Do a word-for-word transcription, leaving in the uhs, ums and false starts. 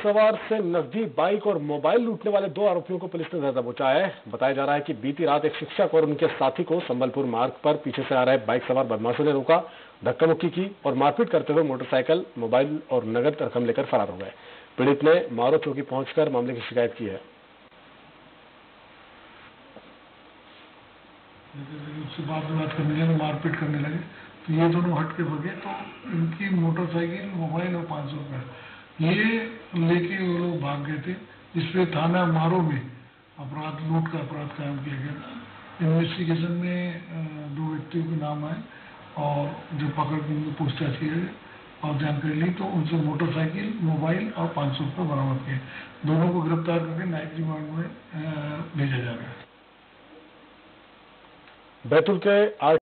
सवार से नकदी, बाइक और मोबाइल लूटने वाले दो आरोपियों को पुलिस ने धर दबोचा है। बताया जा रहा है कि बीती रात एक शिक्षक और उनके साथी को संबलपुर मार्ग पर पीछे से आ रहे बाइक सवार बदमाशों ने रोका, धक्का मुक्की की और मारपीट करते हुए मोटरसाइकिल, मोबाइल और नगद रकम लेकर फरार हो गए। पीड़ित ने मारो चौकी पहुंचकर मामले की शिकायत की है। उससे बात बात करने लगे, मारपीट करने लगे, तो ये दोनों हट के भगे। तो इनकी मोटरसाइकिल, मोबाइल और पाँच सौ रुपये ये लेके वो लोग भाग गए थे। इसपे थाना मारो में अपराध, लूट का अपराध कायम किया गया। इन्वेस्टिगेशन में दो व्यक्तियों के नाम आए और जो पकड़ के उनकी पूछताछ की गई और जानकारी ली तो उनसे मोटरसाइकिल, मोबाइल और पाँच सौ रुपये बरामद किए। दोनों को गिरफ्तार करके न्यायिक रिमांड में भेजा जा रहा है। बैतूल के